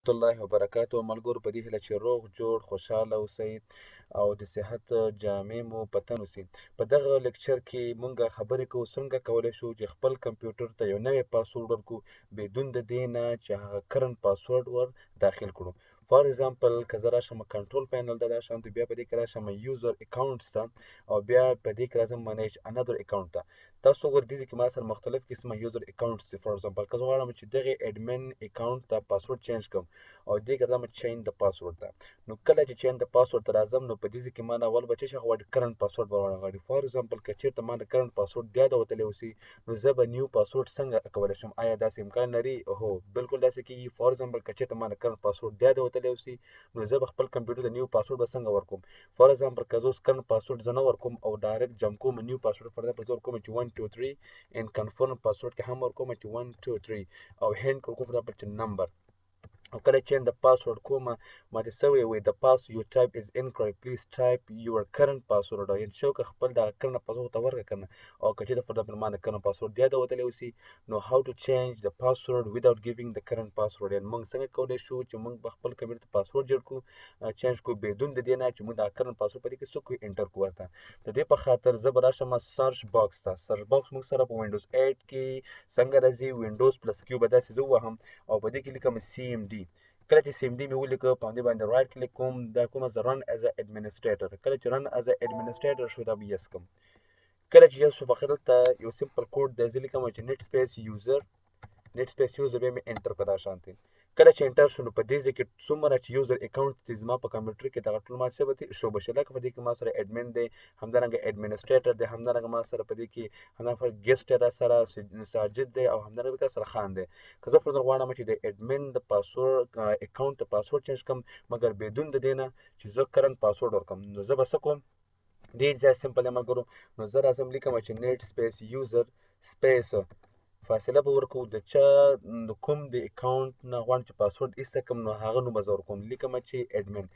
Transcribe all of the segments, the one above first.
الله وبرکاته. ملګرو په دې هیله چې روغ جوړ خوشحاله اوسئ او د صحت جامې مو په تن اوسي. په دغه لیکچر کې مونږ خبرې کوو څنګه کولی شو چې خپل کمپیوټر ته یو نوی پاسورډ ورکړو بدون د دې نه چې هغه کرنټ پاسورډ ور داخل کړو. فار ایگزامپل که زه راشم کنټرول پینل ته راشم بیا په دې کې راشم یوزر اکاونټس ته او بیا په دې کې راځم منیج انادر اکاونټ ته. تاسو وګورئ دې کې ما سره مختلف قسمه یوزر اکاونټس دي. فار ایگزامپل که زه غواړم چې دغه اډمن اکاونټ ته پاسورډ چینج کړم او دې کې راځم چینج د پاسورډ ته. نو کله چې چینج د پاسورډ ته راځم نو په دې کې ما نه اول به څه شی غواړي کرنټ پاسورډ به غواړي. فار ایگزامپل که چېرته ما د کرنټ پاسورډ یاده وتلی اوسي نو زه به نیو پاسورډ څنګه کولی شم؟ آیا داسې امکان لري؟ هو بالکل داسې کېږي. فار ایگزامپل که چېرته ما د کرنټ پاسورډ یاده وتلی اوسي نو زه به خپل کمپیوټر ته نیو پاسورډ به څنګه ورکوم؟ فار ایگزامپل که زه اوس کرنټ پاسورډ زه نه ورکوم او ډایرکټ جمپ کوم نیو پاسورډ فار ایگزامپل زه ورکوم چې 1 2 3 ان کنفرم پاسورډ کې هم ورکوم چې 1 2 3 او هند کوم فار ایگزامپل چې نمبر او کله چې د پاسورډ کومه ماته سوی وي د پاس یو ټایپ از انکریکټ پلیز ټایپ یور کرنٹ پاسورډ او یعنی شو که خپل د کرنٹ پاسورډ ته ورکړه کنه او که چې د فور ایگزامپل ما د کرنٹ پاسورډ یاد وتلی اوسي نو هاو ټو چینج د پاسورډ وداوت ګیوینګ د کرنٹ پاسورډ. یعنی موږ څنګه کولی شو چې موږ په خپل کمپیوټر ته پاسورډ جوړ کړو چینج کړو بدون د دې نه چې موږ د کرنٹ پاسورډ په دې کې څه کوو انټر کړو ورته. د دې په خاطر زه به راشم سرچ باکس ته. سرچ باکس موږ سره په وینډوز 8 کې څنګه راځي وینډوز پلس کیو به داسې زه ووهم او په دې کې لیکم سی ام ډي. کله چې سی ام ډي مې ولیکه په همدې باندې رایټ کلیک کوم دا کومه زه رن ایز ا اډمنسټریټر. کله چې رن ایز ا اډمنسټریټر شو دا به یس کوم. کله چې یس شو په دلته یو سمپل کوډ دی زه لیکم چې نیټ سپیس یوزر نیټ سپیس یوزر بیا مې انټر کړه دا شانتې. کله چې انټر شو نو په دې ځای کې څومره چې یوزر اکاونټ چې زما په کمپیوټر کې دغه ټول ما څه به شو به شي. لکه په دې کې ما سره اډمن دی همدارنګه اډمنسټریټر دی همدارنګه ما سره په دې کې همدارنګه ګیسټ را سره ساجد دی او همدارنګه سره خان دی. که زه فرضاً غواړم چې د اډمن د پاسورډ اکاونټ ته پاسورډ چینج کړم مګر بدون د دې نه چې زه کرنټ پاسورډ ورکړم نو زه به څه کوم؟ ډېر زیات سمپل دی ملګرو. نو زه راځم لیکم چې نیټ سپیس یوزر سپیس فاصله به ورکوو د چا د کوم د اکاونټ نه غواړم چې پاسورډ ایسته کړم نو هغه نوم به زه ورکوم. لیکم چې اډمن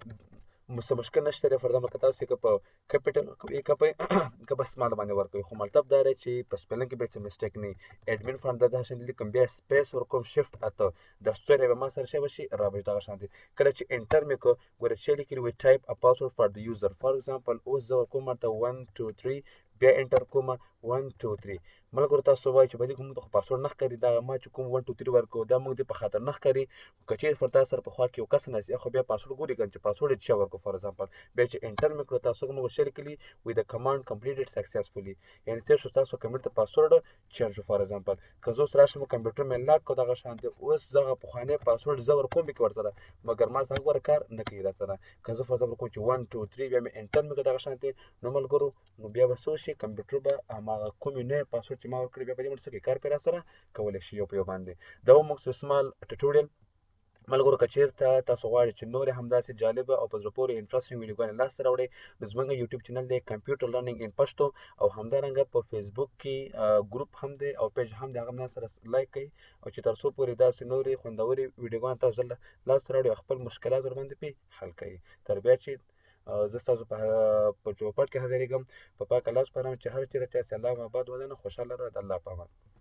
څه مشکل نشته دی. فار ایگزامپل که تاسو که په کیپیټل ورکوئ که په سمال باندې ورکوئ خو مطلب دا دی چې په سپیلنګ کې باید څه مسټیک نه وي. اډمن فارم دا دغه شانتې لیکم بیا سپیس ورکوم شفټ اته د ستوري به ما سره څه به شي را به دغه شانتې. کله چې انټر مې کړ ګوره چې لیکلي وي ټایپ ا پاسورډ فار د یوزر. فار ایگزامپل اوس زه ورکوم ورته 1 2 3 بیا انټر کوم 1 2 3. ملګرو تاسو وایئ چې په دې کې موږ ته خو پاسورډ نه ښکاري دا ما چې کوم 1 2 3 ورکړو دا موږ دې په خاطر نه ښکاري. که چېرې پر تاسو سره په خوا کې یو کس ناست خو بیا پاسورډ ګوري کنه چې پاسورډ یې څه ورکړو. فار ایگزامپل بیا چې انټر مې کړو تاسو موږ څه لیکلي وي د کمانډ کمپلیټډ سکسسفولي یعنی څه شو تاسو کمپیوټر ته پاسورډ چینج شو. فار ایگزامپل که زه اوس راشم کمپیوټر مې لاک کړو دغه شانتې اوس دغه پخوانی پاسورډ زه ورکوم کې ورسره مګر ما څنګه ګوره کار نه کوي راسره. که زه فار ایگزامپل کوم چې 1 2 3 بیا مې انټر مې کړ دغه شانتې نو ملګرو نو بیا به څه وشي کمپیوټر به هماغه کومې نوی پاسورډ چې ما ورکړی بیا په دې باندې څه کوي کار پرې راسره کولی شي یو په یو باندې. دا و موږ سمال ټوټوریل. ملګرو که چېرته تاسو غواړئ چې نورې همداسې جالبه او په زړه پورې انټرسټینګ ویډیوګانې لاسته راوړئ نو زموږ یوټیوب چینل دی کمپیوټر لرنینګ ان پښتو او همدارنګه په فیسبوک کې ګروپ هم دی او پیج هم دی هغه هم سره لایک کړئ او چې تر څو پورې داسې نورې خوندورې ویډیوګانې تاسو لاسته راوړئ او خپل مشکلات ورباندې پرې حل کړئ. تر بیا چې زه ستاسو په چوپړ کې حاضرېږم په پاک الله سپارم چې هر چېرې تاسې الله آباد ودانه خوشحاله را د الله په امان.